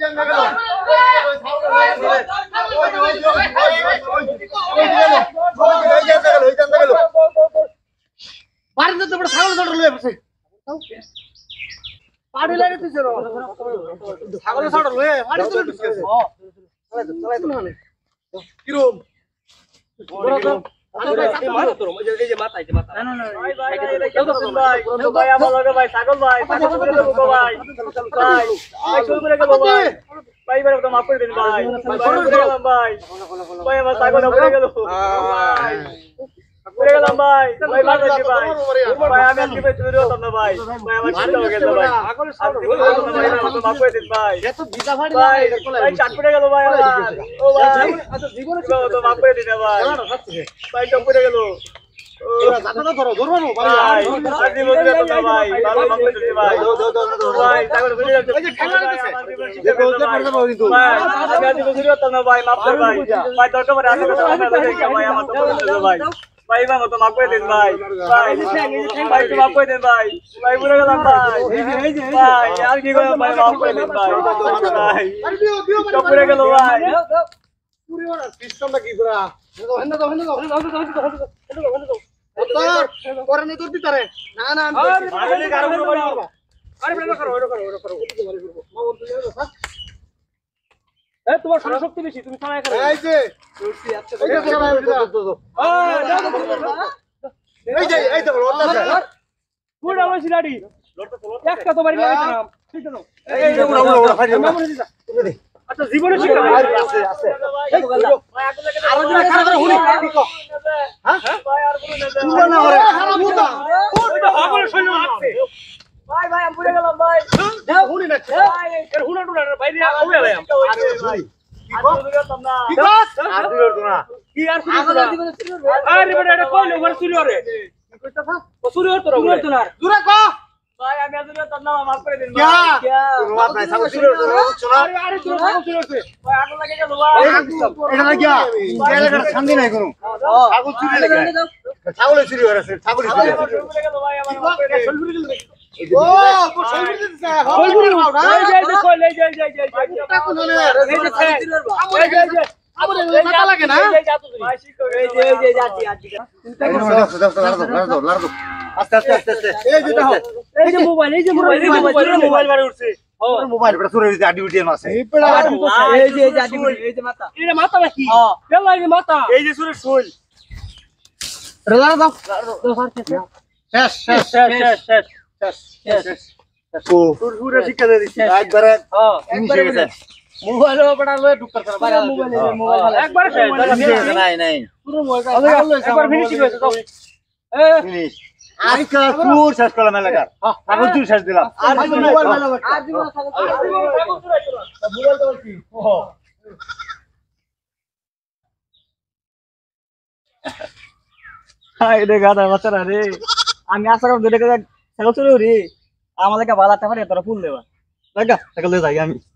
ভাই বাবা তো মাপ করে দিন ভাই ভাই ভাই তো মাপ করে দিন ভাই ভাই পুরো গেলাম ভাই ভাই আর কি করে ভাই মাপ করে দিন ভাই ভাই তো পুরো গেল ভাই পুরো ওরা সিস্টেমটা কি পুরা হেন দাও করে নি তোর ভিতরে না না আমি কারো করে আরে বেটা করো তোমার শক্তি বেশি তুমি চালায় করো এই যে এই তো লড়তা স্যার পুরো আমার সিলাডি লড়তা একটা তো বাড়ি লাগাইতাম ঠিক আছে এই যে উড়া ফাড়ি আচ্ছা জীবনে শিক্ষা আছে এই ভাই আরো দিন খারাপ করে হুনি হ্যাঁ ভাই আর কোনো না করে ওইটা হাগলে শৈল আছে ভাই ভাই আমি পুরো গেলাম ভাই যাও হুনি না ভাই এর হুনা টুনা বাইরে আউয়া লাম আরে ভাই শান্তি নাই কোনো ছাগল চুরি হয়েছে ছাগল শিক্ষা দিয়ে দিচ্ছি একবারে মোবাইল বড় লয়ে ঢুকতাছ না বাইরে মোবাইল একবার নাই নাই পুরো মোবাইল একবার ফিনিশ হয়েছে তো ফিনিশ আজকে পুরো শেষ করলাম এলাকার এখন তুই শেষ দিলাম আর মোবাইল আর জীবন মোবাইল তো কি হাই রে গাদা বাচ্চারা রে আমি আশা করব দেখে ছাগল চলে রে আমাদেরকে বালাতে পারে তোরা ফুল দেবা লাগা ছাগল দিয়ে যাই আমি